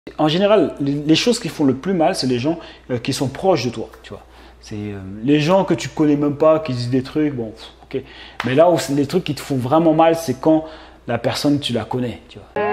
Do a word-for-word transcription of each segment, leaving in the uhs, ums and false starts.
En général, les choses qui font le plus mal, c'est les gens euh, qui sont proches de toi, tu vois. C'est euh, les gens que tu connais même pas, qui disent des trucs, bon, pff, ok. Mais là où les trucs qui te font vraiment mal, c'est quand la personne, tu la connais, tu vois.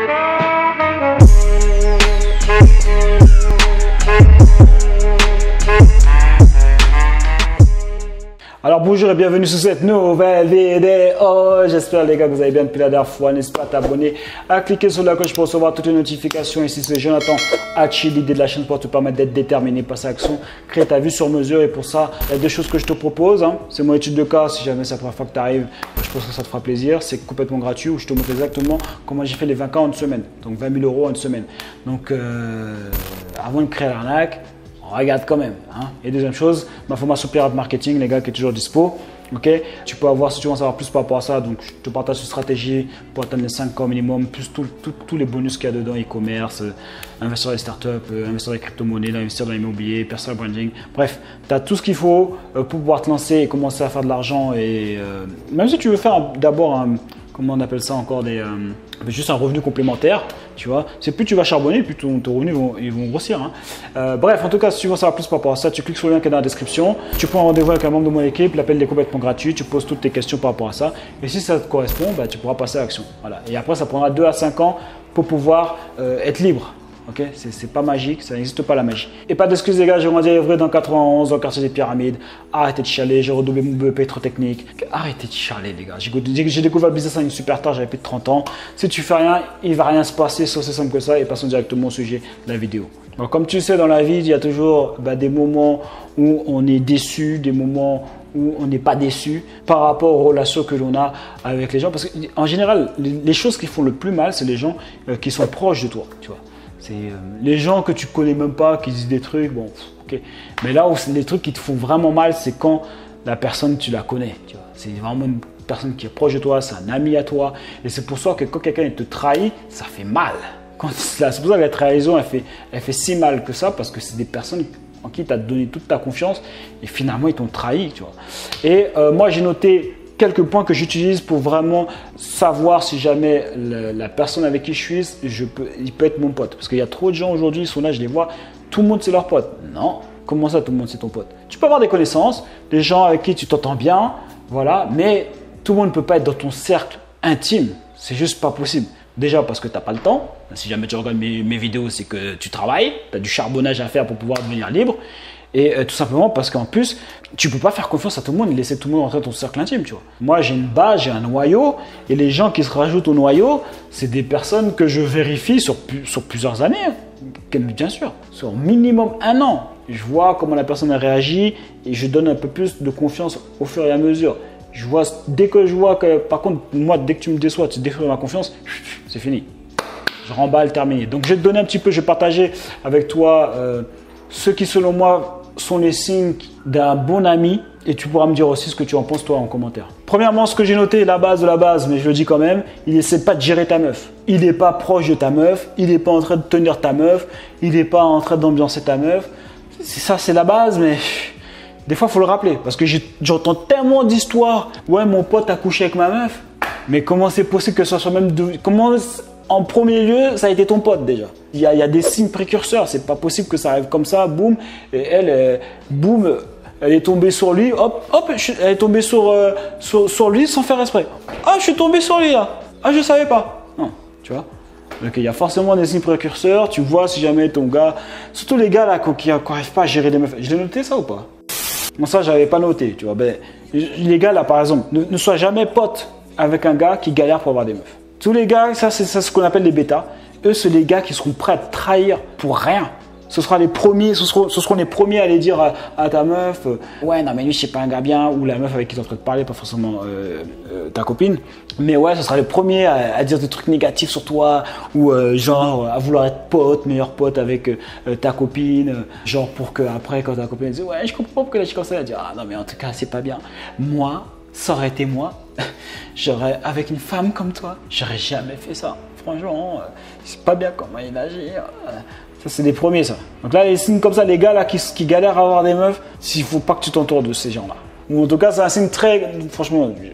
Alors bonjour et bienvenue sur cette nouvelle vidéo. J'espère les gars que vous allez bien depuis la dernière fois. N'hésitez pas à t'abonner, à cliquer sur la cloche pour recevoir toutes les notifications. Ici c'est Jonathan Hachi, l'idée de la chaîne pour te permettre d'être déterminé, passer à l'action, créer ta vue sur mesure. Et pour ça, il y a deux choses que je te propose. Hein. C'est mon étude de cas. Si jamais c'est la première fois que tu arrives, je pense que ça te fera plaisir. C'est complètement gratuit où je te montre exactement comment j'ai fait les vingt cas en une semaine. Donc vingt mille euros en une semaine. Donc euh, avant de créer l'arnaque, regarde quand même. Hein. Et deuxième chose, ma formation Pirate Marketing, les gars, qui est toujours dispo. Ok, tu peux avoir, si tu veux en savoir plus par rapport à ça, donc je te partage une stratégie pour atteindre les cinq cas minimum, plus tous tout, tout les bonus qu'il y a dedans, e-commerce, euh, investir dans les startups, euh, investir dans les crypto-monnaies, investir dans l'immobilier, personal branding. Bref, tu as tout ce qu'il faut euh, pour pouvoir te lancer et commencer à faire de l'argent. Et euh, même si tu veux faire d'abord un, comment on appelle ça encore, des, euh, juste un revenu complémentaire, tu vois. C'est plus tu vas charbonner, plus ton, ton revenu vont, ils vont grossir. Hein. Euh, bref, en tout cas, si tu veux en savoir plus par rapport à ça, tu cliques sur le lien qui est dans la description. Tu prends un rendez-vous avec un membre de mon équipe, l'appel est complètement gratuit, tu poses toutes tes questions par rapport à ça. Et si ça te correspond, bah, tu pourras passer à l'action. Voilà. Et après, ça prendra deux à cinq ans pour pouvoir euh, être libre. Ok, c'est pas magique, ça n'existe pas la magie. Et pas d'excuses les gars, j'ai grandi à Évry dans quatre-vingt-onze, dans le quartier des Pyramides. Arrêtez de chialer, j'ai redoublé mon B E P trop technique. Arrêtez de chialer les gars, j'ai découvert le business à une super tard, j'avais plus de trente ans. Si tu fais rien, il va rien se passer, c'est aussi simple que ça. Et passons directement au sujet de la vidéo. Donc comme tu le sais, dans la vie, il y a toujours bah, des moments où on est déçu, des moments où on n'est pas déçu par rapport aux relations que l'on a avec les gens. Parce qu'en général, les choses qui font le plus mal, c'est les gens euh, qui sont proches de toi, tu vois. C'est euh, les gens que tu connais même pas, qui disent des trucs, bon, ok. Mais là où les trucs qui te font vraiment mal, c'est quand la personne, tu la connais, tu vois. C'est vraiment une personne qui est proche de toi, c'est un ami à toi. Et c'est pour ça que quand quelqu'un te trahit, ça fait mal. C'est pour ça que la trahison, elle fait, elle fait si mal que ça, parce que c'est des personnes en qui tu as donné toute ta confiance et finalement, ils t'ont trahi, tu vois. Et euh, moi, j'ai noté quelques points que j'utilise pour vraiment savoir si jamais le, la personne avec qui je suis, je peux, il peut être mon pote. Parce qu'il y a trop de gens aujourd'hui, ils sont là, je les vois, tout le monde c'est leur pote. Non, comment ça tout le monde c'est ton pote? Tu peux avoir des connaissances, des gens avec qui tu t'entends bien, voilà, mais tout le monde ne peut pas être dans ton cercle intime. C'est juste pas possible. Déjà parce que tu n'as pas le temps. Si jamais tu regardes mes, mes vidéos, c'est que tu travailles, tu as du charbonnage à faire pour pouvoir devenir libre. Et euh, tout simplement parce qu'en plus, tu ne peux pas faire confiance à tout le monde et laisser tout le monde rentrer dans ton cercle intime, tu vois. Moi, j'ai une base, j'ai un noyau, et les gens qui se rajoutent au noyau, c'est des personnes que je vérifie sur, sur plusieurs années, hein. Bien sûr, sur minimum un an. Je vois comment la personne a réagi et je donne un peu plus de confiance au fur et à mesure. Je vois, dès que je vois que, par contre, moi, dès que tu me déçois, tu détruis ma confiance, c'est fini. Je remballe, terminé. Donc, je vais te donner un petit peu, je vais partager avec toi euh, ceux qui, selon moi, sont les signes d'un bon ami et tu pourras me dire aussi ce que tu en penses toi en commentaire. Premièrement, ce que j'ai noté, la base de la base, mais je le dis quand même, il n'essaie pas de gérer ta meuf. Il n'est pas proche de ta meuf, il n'est pas en train de tenir ta meuf, il n'est pas en train d'ambiancer ta meuf. Ça, c'est la base, mais des fois, il faut le rappeler parce que j'entends tellement d'histoires. Ouais, mon pote a couché avec ma meuf, mais comment c'est possible que ça soit même de... Comment... En premier lieu, ça a été ton pote déjà. Il y a, il y a des signes précurseurs. C'est pas possible que ça arrive comme ça, boum. Et elle, elle boum, elle est tombée sur lui. Hop, hop, elle est tombée sur, euh, sur, sur lui sans faire exprès. Ah, je suis tombé sur lui là. Ah, je savais pas. Non, tu vois. Donc il y a forcément des signes précurseurs. Tu vois si jamais ton gars, surtout les gars là qui n'arrivent pas à gérer des meufs. Je l'ai noté ça ou pas? Bon, ça j'avais pas noté. Tu vois. Ben, les gars là par exemple, ne, ne sois jamais pote avec un gars qui galère pour avoir des meufs. Tous les gars, ça c'est ce qu'on appelle les bêtas. Eux, c'est les gars qui seront prêts à te trahir pour rien. Ce sera les premiers, ce seront, ce seront les premiers à aller dire à, à ta meuf, euh, ouais, non mais lui c'est pas un gars bien, ou la meuf avec qui tu es en train de parler, pas forcément euh, euh, ta copine. Mais ouais, ce sera les premiers à, à dire des trucs négatifs sur toi, ou euh, genre à vouloir être pote, meilleur pote avec euh, ta copine, euh, genre pour que après quand ta copine dit ouais, je comprends pas pourquoi elle est comme ça, elle dit ah non mais en tout cas c'est pas bien. Moi, ça aurait été moi, j'aurais, avec une femme comme toi, j'aurais jamais fait ça. Franchement, euh, c'est pas bien comment il agit. Euh, ça, c'est les premiers, ça. Donc là, les signes comme ça, les gars là qui, qui galèrent à avoir des meufs, il faut pas que tu t'entoures de ces gens-là. Ou en tout cas, c'est un signe très, franchement,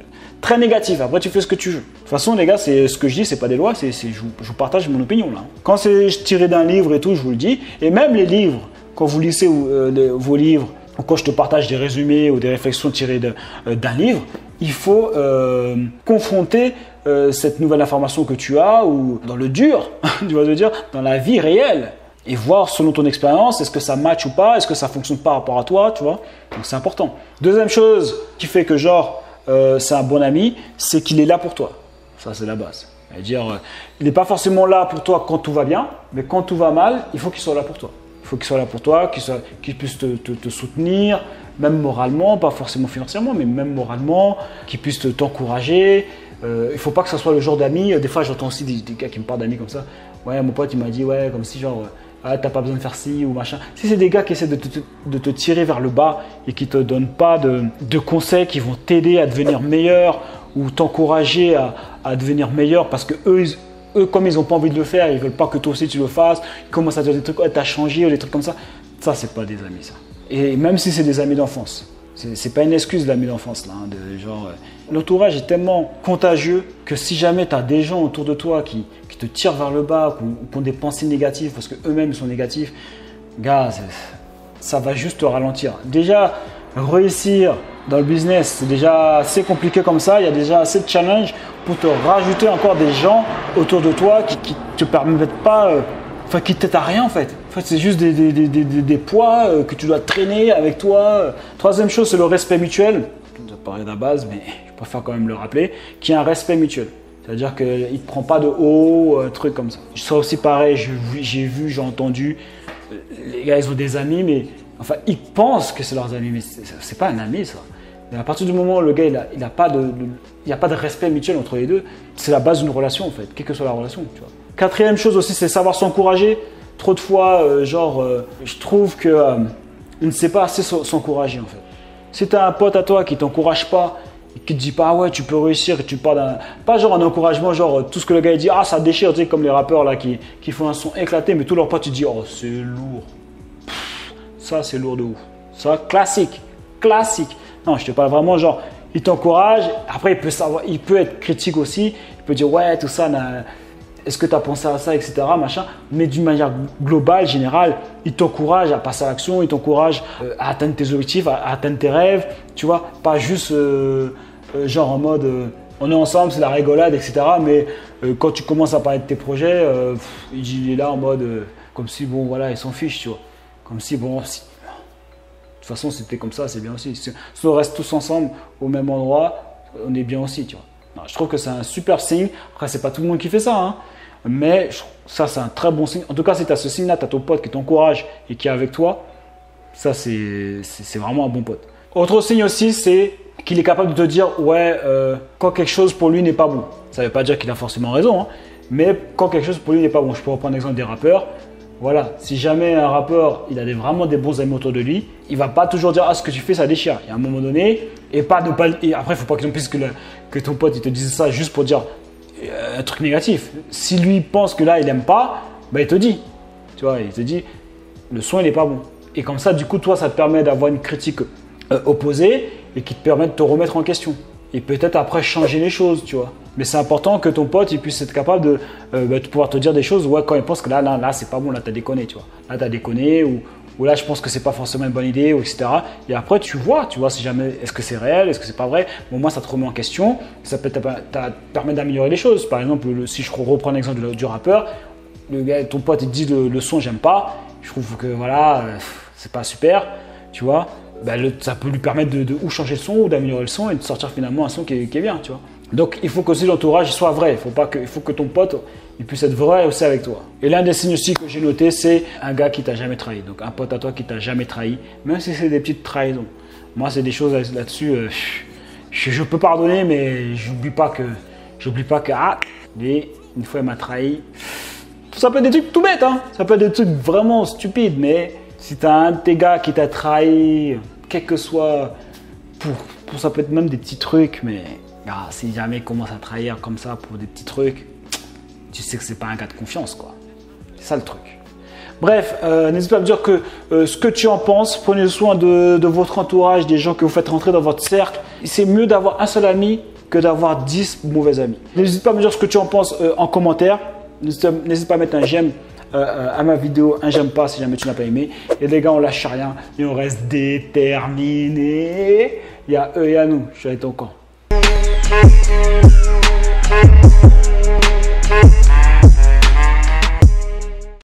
très négatif. Après, tu fais ce que tu veux. De toute façon, les gars, c'est ce que je dis, c'est pas des lois, c'est, c'est, je, vous, je vous partage mon opinion là. Quand c'est tiré d'un livre et tout, je vous le dis. Et même les livres, quand vous lisez euh, les, vos livres, ou quand je te partage des résumés ou des réflexions tirées de, euh, d'un livre, il faut euh, confronter euh, cette nouvelle information que tu as ou dans le dur, tu vas te dire, dans la vie réelle. Et voir selon ton expérience, est-ce que ça match ou pas, est-ce que ça fonctionne par rapport à toi, tu vois. Donc c'est important. Deuxième chose qui fait que genre euh, c'est un bon ami, c'est qu'il est là pour toi. Ça c'est la base. C'est-à-dire, euh, il n'est pas forcément là pour toi quand tout va bien, mais quand tout va mal, il faut qu'il soit là pour toi. Il faut qu'il soit là pour toi, qu'il, soit, qu'il puisse te, te, te soutenir, même moralement, pas forcément financièrement, mais même moralement, qu'il puisse te, t'encourager. Euh, il ne faut pas que ce soit le genre d'amis. Des fois, j'entends aussi des, des gars qui me parlent d'amis comme ça. Ouais, mon pote, il m'a dit, ouais, comme si genre, ah, t'as pas besoin de faire ci ou machin. Si c'est des gars qui essaient de te, de te tirer vers le bas et qui ne te donnent pas de, de conseils qui vont t'aider à devenir meilleur ou t'encourager à, à devenir meilleur parce que eux, ils, eux comme ils n'ont pas envie de le faire, ils ne veulent pas que toi aussi tu le fasses, ils commencent à dire des trucs, ouais, t'as changé ou des trucs comme ça. Ça, c'est pas des amis, ça. Et même si c'est des amis d'enfance. C'est, c'est pas une excuse l'ami d'enfance là, hein, de genre. Euh, l'entourage est tellement contagieux que si jamais tu as des gens autour de toi qui, qui te tirent vers le bas, qui ont, qui ont des pensées négatives parce qu'eux-mêmes sont négatifs, gars, ça va juste te ralentir. Déjà, réussir dans le business, c'est déjà assez compliqué comme ça. Il y a déjà assez de challenges pour te rajouter encore des gens autour de toi qui ne te permettent pas. Euh, Enfin, qui ne t'aide à rien en fait. En fait, c'est juste des, des, des, des, des poids euh, que tu dois traîner avec toi. Troisième chose, c'est le respect mutuel. Je vous ai parlé de la base, mais je préfère quand même le rappeler. Qui est un respect mutuel. C'est-à-dire qu'il ne te prend pas de haut, un truc comme ça. Ça aussi, pareil, j'ai vu, j'ai, vu, j'ai entendu. Les gars, ils ont des amis, mais enfin, ils pensent que c'est leurs amis, mais c'est, c'est pas un ami ça. Mais à partir du moment où le gars, il n'a il a pas, de, de, il a pas de respect mutuel entre les deux, c'est la base d'une relation en fait, quelle que soit la relation, tu vois. Quatrième chose aussi, c'est savoir s'encourager. Trop de fois, euh, genre, euh, je trouve qu'on euh, ne sait pas assez s'encourager en fait. Si tu as un pote à toi qui ne t'encourage pas, et qui ne te dit pas, ah ouais, tu peux réussir, et tu parles d'un. Pas genre un encouragement, genre tout ce que le gars il dit, ah ça déchire, tu sais, comme les rappeurs là qui, qui font un son éclaté, mais tous leurs potes ils disent, oh c'est lourd. Pff, ça c'est lourd de ouf. Ça, classique. Classique. Non, je te parle vraiment genre, il t'encourage, après il peut, savoir, il peut être critique aussi, il peut dire, ouais, tout ça, n'a... est-ce que tu as pensé à ça, et cetera. Machin. Mais d'une manière globale, générale, il t'encourage à passer à l'action, il t'encourage euh, à atteindre tes objectifs, à, à atteindre tes rêves, tu vois. Pas juste euh, euh, genre en mode euh, on est ensemble, c'est la rigolade, et cetera. Mais euh, quand tu commences à parler de tes projets, euh, pff, il est là en mode euh, comme si, bon, voilà, il s'en fiche, tu vois. Comme si, bon, si... de toute façon, c'était comme ça, c'est bien aussi. Si on reste tous ensemble au même endroit, on est bien aussi, tu vois. Non, je trouve que c'est un super signe. Après, c'est pas tout le monde qui fait ça, hein. Mais ça, c'est un très bon signe. En tout cas, si tu as ce signe-là, tu as ton pote qui t'encourage et qui est avec toi, ça, c'est, c'est, c'est vraiment un bon pote. Autre signe aussi, c'est qu'il est capable de te dire, ouais, euh, quand quelque chose pour lui n'est pas bon. Ça ne veut pas dire qu'il a forcément raison, hein, mais quand quelque chose pour lui n'est pas bon. Je peux reprendre l'exemple des rappeurs. Voilà, si jamais un rappeur, il a des, vraiment des bons amis autour de lui, il va pas toujours dire, ah, ce que tu fais, ça déchire. Il y a un moment donné, et pas de pas. Et après, il faut pas que, que, le, que ton pote il te dise ça juste pour dire euh, un truc négatif. Si lui pense que là, il aime pas, bah, il te dit. Tu vois, il te dit, le son, il n'est pas bon. Et comme ça, du coup, toi, ça te permet d'avoir une critique euh, opposée et qui te permet de te remettre en question. Et peut-être après changer les choses, tu vois. Mais c'est important que ton pote il puisse être capable de, euh, bah, de pouvoir te dire des choses ouais, quand il pense que là, là, là c'est pas bon, là, tu as déconné, tu vois. Là, tu as déconné ou, ou là, je pense que c'est pas forcément une bonne idée, ou et cetera. Et après, tu vois, tu vois, si jamais, est-ce que c'est réel, est-ce que c'est pas vrai. Bon, moi, ça te remet en question, ça peut te permettre d'améliorer les choses. Par exemple, le, si je reprends l'exemple du, du rappeur, le gars, ton pote il te dit le, le son, j'aime pas, je trouve que voilà, euh, c'est pas super, tu vois. Ben, le, ça peut lui permettre de, de ou changer le son ou d'améliorer le son et de sortir finalement un son qui est, qui est bien, tu vois. Donc il faut que aussi l'entourage soit vrai, il faut pas que, il faut que ton pote il puisse être vrai aussi avec toi. Et l'un des signes aussi que j'ai noté, c'est un gars qui t'a jamais trahi, donc un pote à toi qui t'a jamais trahi, même si c'est des petites trahisons. Moi c'est des choses là-dessus, euh, je, je peux pardonner, mais j'oublie pas que, j'oublie pas que ah, lui, une fois il m'a trahi. Ça peut être des trucs tout bêtes, hein, ça peut être des trucs vraiment stupides, mais si tu as un de tes gars qui t'a trahi, quel que soit, pour, pour ça peut être même des petits trucs, mais ah, si jamais il commence à trahir comme ça pour des petits trucs, tu sais que c'est pas un gars de confiance, quoi. C'est ça le truc. Bref, euh, n'hésite pas à me dire que, euh, ce que tu en penses. Prenez soin de, de votre entourage, des gens que vous faites rentrer dans votre cercle. C'est mieux d'avoir un seul ami que d'avoir dix mauvais amis. N'hésite pas à me dire ce que tu en penses euh, en commentaire. N'hésite pas à mettre un j'aime euh, à ma vidéo, un j'aime pas si jamais tu n'as pas aimé. Et les gars, on lâche rien et on reste déterminés. Il y a eux et à nous. Je suis avec ton camp.